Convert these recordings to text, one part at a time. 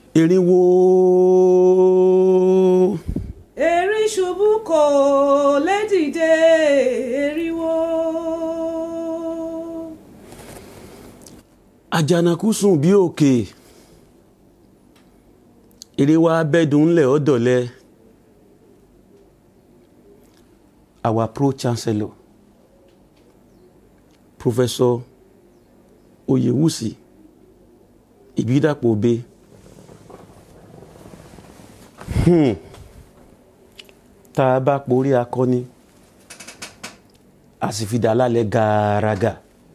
Erinwo. Erin ṣubú kò lè dìde erinwo. Àjànàkú sùn bí òkè. Èrè wa bẹ́dùn ńlẹ̀ ọ̀dọ̀lẹ̀. Our pro-chancellor, Professor Oyewusi Ibidapo Obe. Tá a bá porí akọni, a sì fi dà lálẹ́ gàràgà.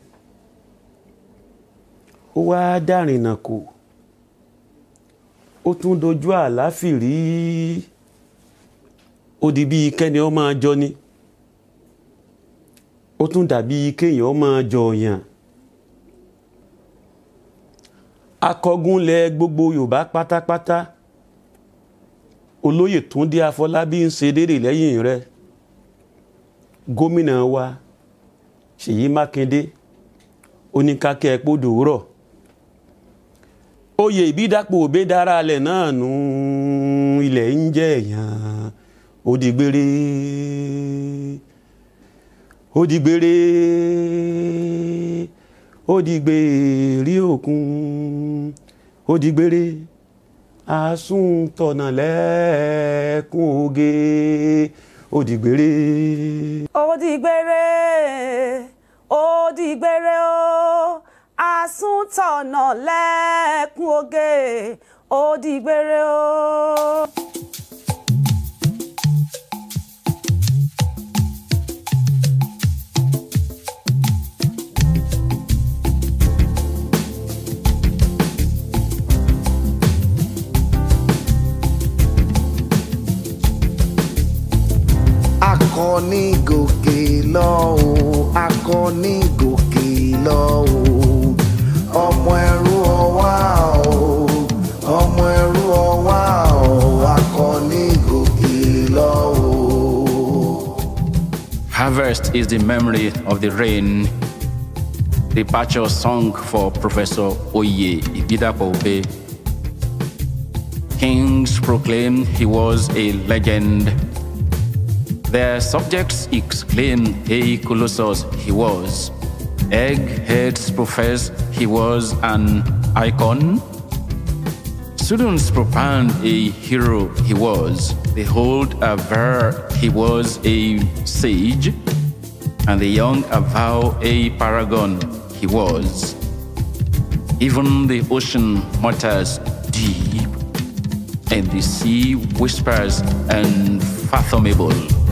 Ó wá dárìnà kò. Ó tún dojú àláfìrí. Ó di bí kẹ́ni ó máa jọ ni. Ó tún dàbí kéèyàn máa jọyàn. Akọgunlẹ̀ gbogbo Yorùbá pátápátá. Olóyè Túndé Afọlábí ń ṣe dédé lẹ́yìn rẹ̀. Gómìnà wa Ṣèyí Mákindé oníkákẹ́ pódò rọ̀. Oyè Ìbídàpọ̀ Òbé dára alẹ̀ náà nù ilẹ̀ ń jẹ́ èèyàn. Ó di gbére. Ó di gbére. Ó di gbére òkun. Ó di gbére. Asún tọ̀nà lẹ́kùn oge. Ó di gbére. Ó di gbére. Ó di gbére o. Asún tọ̀nà lẹ́kùn oge. Ó di gbére o. Akọni gòkè lọ o, akọni gòkè lọ o, ọmọ ẹrú ọwá o, ọmọ ẹrú ọwá o, akọni gòkè lọ o. Harvest is the memory of the rain. Departure song for Professor Oye Ibidapo Obe. Kings proclaimed he was a legend. Their subjects exclaimed, "Hey, Colossus," he was. Eggheads professed he was an icon. Students propound a hero he was. The old aver he was a sage. And the young avow a paragon he was. Even the ocean mutters deep, and the sea whispers unfathomable.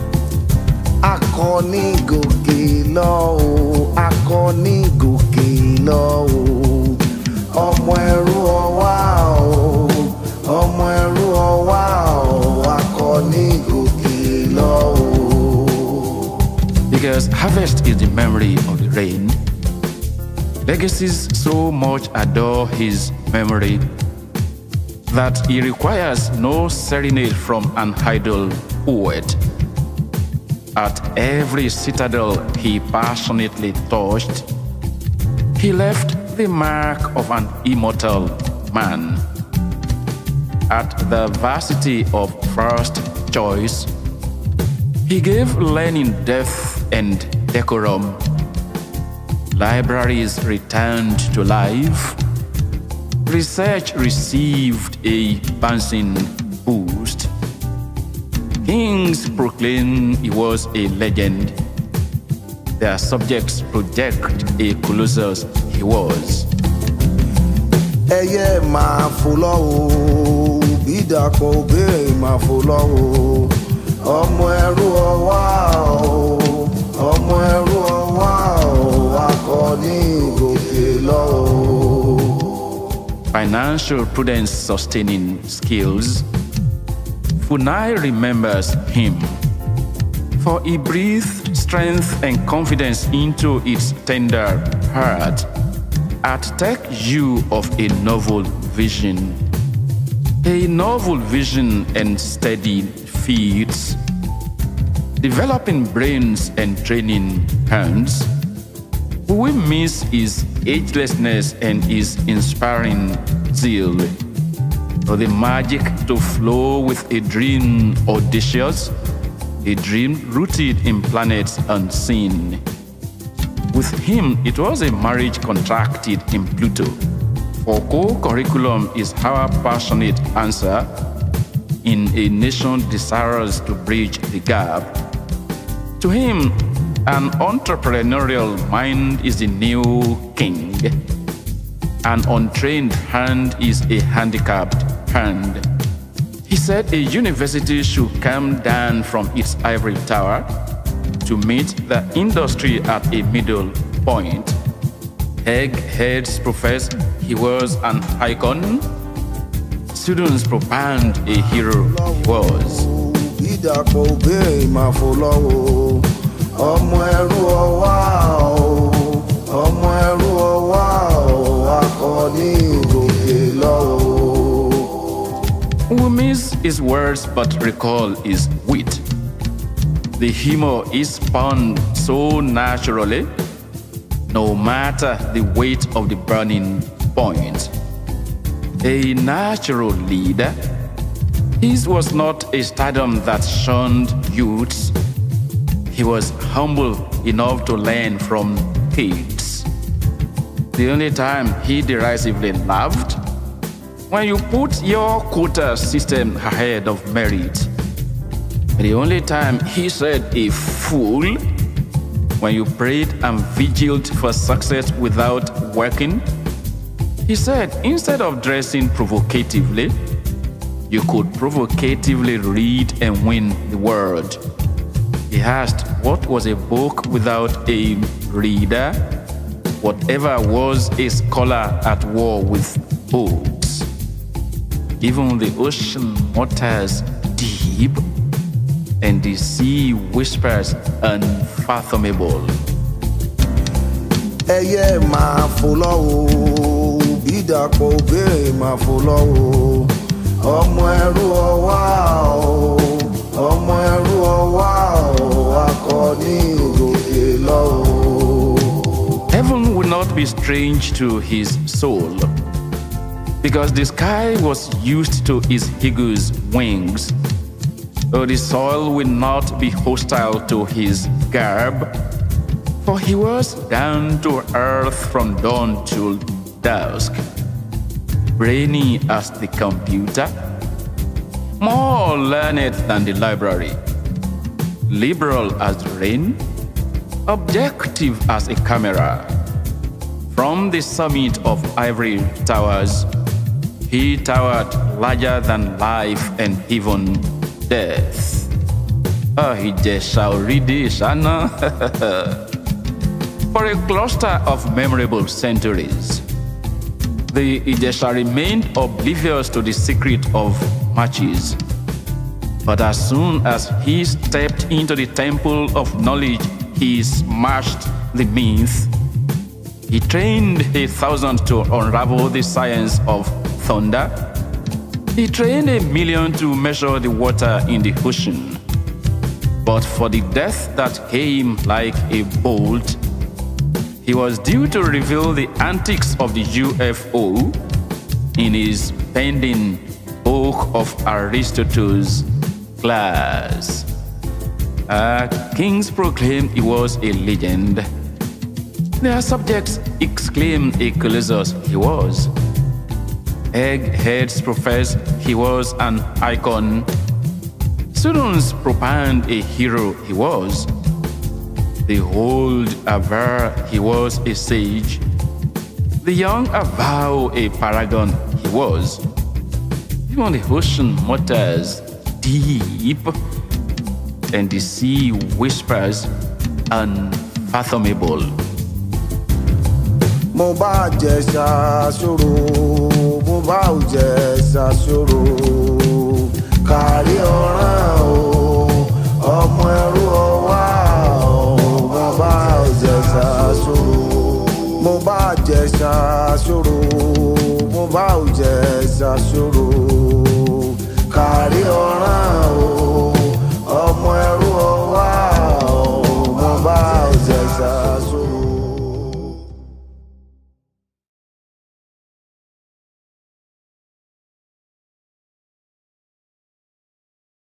Akọni gòkè lọ o, akọni gòkè lọ o, ọmọ ẹrú ọwá o, ọmọ ẹrú ọwá o, akọni gòkè lọ o. Because harvest is the memory of the rain, legacies so much adore his memory that he requires no serenade from an idle poet. At every citadel he passionately touched, he left the mark of an immortal man. At the varsity of first choice, he gave learning depth and decorum. Libraries returned to life. Research received a bouncing boost. Kings proclaimed he was a legend. Their subjects project a Colossus he was. Ẹyẹ máa fò lọ o, Ìbídàpọ̀ Òbé máa fò lọ o, ọmọ ẹrú ọwá o, ọmọ ẹrú ọwá o, akọni gòkè lọ o. Financial prudence sustaining skills. Funai remembers him, for he breathed strength and confidence into its tender heart at tech hue of a novel vision. A novel vision and steady feet, developing brains and training hands. We will miss his agelessness and his inspiring zeal. or the magic to flow with a dream audacious, a dream rooted in planets unseen. With him, it was a marriage contracted in Pluto. For co-curriculum is our passionate answer in a nation desirous to bridge the gap. To him, an entrepreneurial mind is the new king. An untrained hand is a handicapped hand. He said a university should come down from its ivory tower to meet the industry at a middle point. Eggheads profess he was an icon. Students propound a hero he was. We miss his words but recall his wit. The humor is spun so naturally, no matter the weight of the burning point. A natural leader, his was not a stardom that shunned youths. He was humble enough to learn from kids. The only time he derisively laughed, when you put your quota system ahead of merit. The only time he said a fool, when you prayed and vigiled for success without working. He said instead of dressing provocatively, you could provocatively read and win the world. He asked what was a book without a reader? Whatever was a scholar at war with books. Even the ocean mutters deep, and the sea whispers unfathomable. Ẹyẹ máa fò lọ o, bí dàpọ̀ òbéèrè máa fò lọ o. Ọmọ ẹrú ọwá o, ọmọ ẹrú ọwá o, akọni òkè lọ o. Heaven will not be strange to his soul, because the sky was used to his eagle's wings. So the soil will not be hostile to his garb, for he was down to earth from dawn till dusk. Brainy as the computer, more learned than the library, liberal as the rain, objective as a camera. From the summit of ivory towers, he towered larger than life and even death. Ìjẹ̀ṣà òrídìí ìṣáná. For a cluster of memorable centuries, the Ìjẹ̀ṣà remained oblivious to the secret of matches. But as soon as he stepped into the temple of knowledge, he smashed the myth. He trained 1,000 to unravel the science of thunder. He trained 1,000,000 to measure the water in the ocean. But for the death that came like a bolt, he was due to reveal the antics of the UFO in his pending book of Aristotle's class. Kings proclaimed he was a legend. Their subjects exclaimed a colossus he was. Eggheads professed he was an icon. Students propounded a hero he was. The old aver he was a sage. The young avow a paragon he was. Even the ocean mutters deep, and the sea whispers unfathomable. Mo bá Ìjẹ̀ṣà ṣòro, mo bá Ìjẹ̀ṣà ṣòro. Kárí ọ̀ràn o, ọmọ ẹrú ọwá o. Mo bá Ìjẹ̀ṣà ṣòro, mo bá Ìjẹ̀ṣà ṣòro. Mo bá Ìjẹ̀ṣà ṣòro. Kárí ọ̀ràn.